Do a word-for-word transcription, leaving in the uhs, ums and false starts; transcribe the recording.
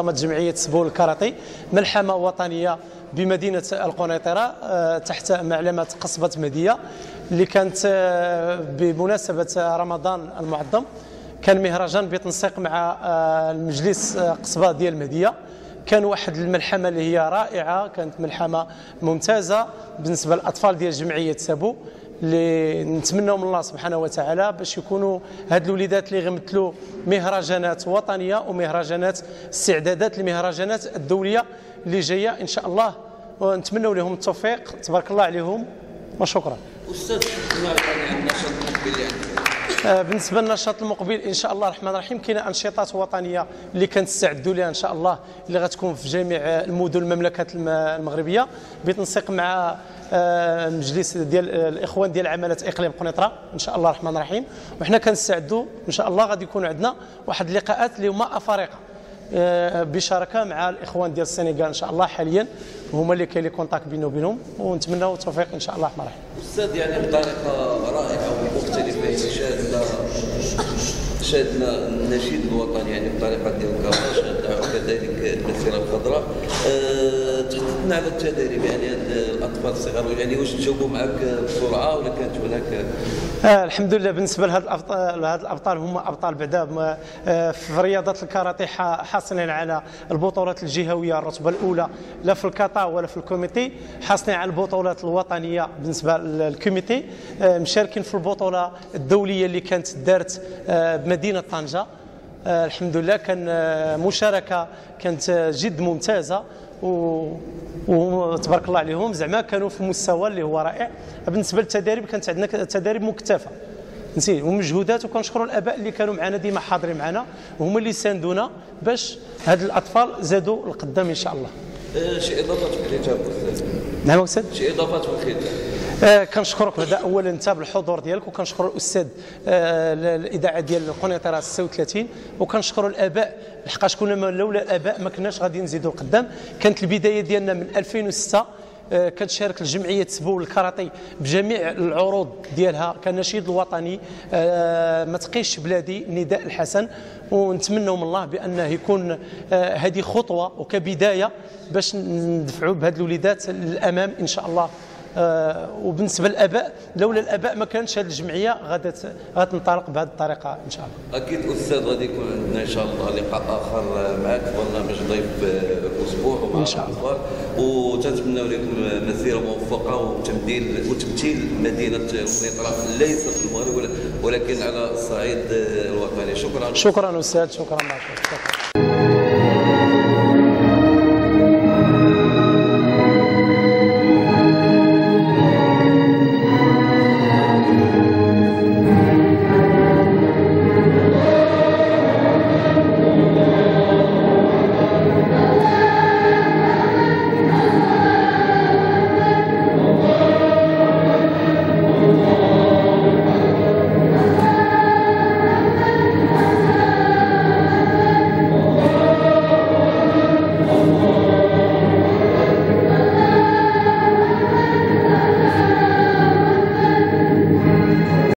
نظمت جمعية سبول الكاراتي ملحمة وطنية بمدينة القنيطرة تحت معلمة قصبة مدية، اللي كانت بمناسبة رمضان المعظم. كان مهرجان بتنسيق مع المجلس قصبة ديال المهدية. كان واحد الملحمة اللي هي رائعة، كانت ملحمة ممتازة بالنسبة للأطفال ديال جمعية سابو، اللي نتمنوا من الله سبحانه وتعالى باش يكونوا هاد الوليدات اللي غيمثلوا مهرجانات وطنية ومهرجانات استعدادات للمهرجانات الدولية اللي جاية إن شاء الله، ونتمنوا لهم التوفيق. تبارك الله عليهم وشكرا. أستاذ النشاط المقبل بالنسبه للنشاط المقبل ان شاء الله الرحمن الرحيم كاينه انشطات وطنيه اللي كنستعدوا لها ان شاء الله، اللي غتكون في جميع المدن المملكه المغربيه بتنسيق مع المجلس ديال الاخوان ديال عماله اقليم قنيطره ان شاء الله الرحمن الرحيم. وحنا كنستعدوا ان شاء الله غادي يكون عندنا واحد اللقاءات اللي هما افارقه بشراكه مع الاخوان ديال السنغال ان شاء الله حاليا، هما اللي كاين لي كونتاكت بيننا وبينهم، ونتمنوا التوفيق ان شاء الله الرحمن الرحيم. استاذ يعني بطريقه رائعه ومختلفه شاهدنا شاهدنا النشيد الوطني يعني بطريقه ديال الكرة، شاهدنا كذلك المسيره الخضراء. أه تحدثنا على التدريب يعني الاطفال الصغار، يعني واش تجاوبوا معك بسرعه ولا كانت هناك؟ آه الحمد لله. بالنسبه لهاد الابطال هاد الابطال هما ابطال بعدا في رياضه الكاراتيه حاصلين على البطولات الجهويه الرتبه الاولى، لا في الكاتا ولا في الكوميتي، حاصلين على البطولات الوطنيه بالنسبه للكوميتي، آه مشاركين في البطوله الدوليه اللي كانت دارت آه بمدينه طنجه. آه الحمد لله كان آه مشاركه كانت آه جد ممتازه، و وتبارك الله عليهم زعما كانوا في مستوى اللي هو رائع. بالنسبه للتدريب كانت عندنا تدريب مكثفه نسيت ومجهودات، وكنشكروا الاباء اللي كانوا معنا ديما حاضرين معنا، وهما اللي ساندونا باش هاد الاطفال زادوا القدام ان شاء الله. أه شي اضافات في الختام استاذ؟ نعم استاذ. شي اضافات في الختام؟ آه كنشكرك بعدا اولا انت بالحضور ديالك، وكنشكر الاستاذ آه الاذاعه ديال القنيطره ستة وثلاثين، وكنشكروا الاباء لحقاش كنا لولا الاباء ما كناش غادي نزيدوا القدام. كانت البدايه ديالنا من ألفين وستة، آه كتشارك الجمعيه سبول الكاراتي بجميع العروض ديالها كنشيد الوطني آه ما تقيش بلادي نداء الحسن، ونتمنوا من الله بانه يكون آه هذه خطوه وكبدايه باش ندفعوا بهاد الوليدات للامام ان شاء الله. آه وبالنسبه للاباء لولا الاباء ما كانتش هذه الجمعيه غادي غتنطلق بهذه الطريقه ان شاء الله. اكيد استاذ غادي يكون عندنا ان شاء الله لقاء اخر معك في برنامج ضيف الاسبوع ومع ان شاء الله، وتنتمنوا لكم مسيره موفقه وتمثيل وتمثيل مدينه القنيطره ليس في المغرب ولكن على الصعيد الوطني. شكرا شكرا استاذ، شكرا.